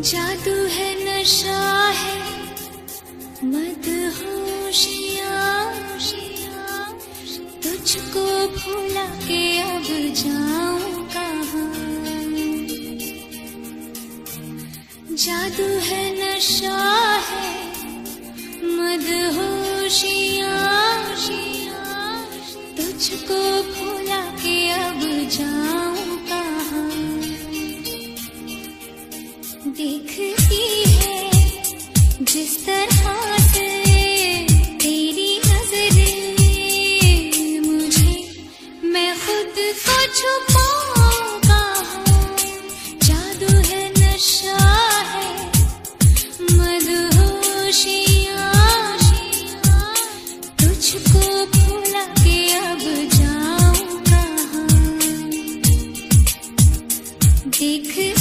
जादू है नशा है मदहोशियाँ, तुझको भुला के अब जाऊं कहाँ। जादू है नशा है मदहोशियाँ, तुझको भुला के अब जाऊं कहाँ। देखती है जिस तरह से तेरी नजरें मुझे, मैं खुद को छुपाऊं कहाँ। जादू है नशा है मदहोशियाँ, तुझको भुला के अब जाऊं कहाँ। देख